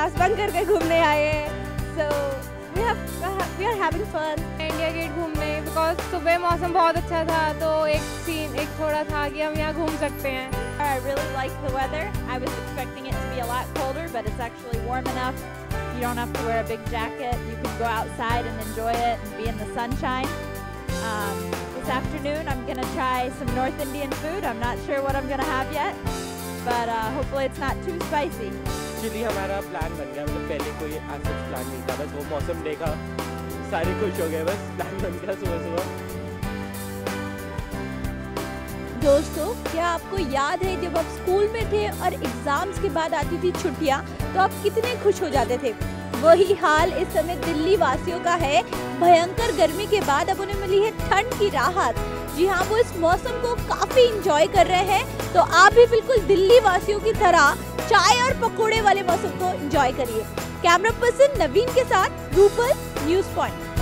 Class bunk करके घूमने आए हैं। So we are having fun. India Gate घूमने, बिकॉज सुबह मौसम बहुत अच्छा था, तो एक थोड़ा था कि हम यहाँ घूम सकते हैं। I really like the weather. I was expecting it to be a lot colder, but it's actually warm enough. You don't have to wear a big jacket. You can go outside and enjoy it and be in the sunshine. This afternoon I'm gonna try some North Indian food. I'm not sure what I'm gonna have yet, but hopefully it's not too spicy. Actually हमारा plan बन गया, मतलब पहले कोई ऐसा plan नहीं था, बस वो मौसम देखा, सारे खुश हो गए, बस प्लान बन गया सुबह सुबह। दोस्तों, क्या आपको याद है जब आप स्कूल में थे और एग्जाम्स के बाद आती थी छुट्टियां, तो आप कितने खुश हो जाते थे? वही हाल इस समय दिल्ली वासियों का है। भयंकर गर्मी के बाद अब उन्हें मिली है ठंड की राहत। जी हाँ, वो इस मौसम को काफी इंजॉय कर रहे हैं। तो आप भी बिल्कुल दिल्ली वासियों की तरह चाय और पकोड़े वाले मौसम को एंजॉय करिए। कैमरा पर्सन नवीन के साथ रूपल, न्यूज़ पॉइंट।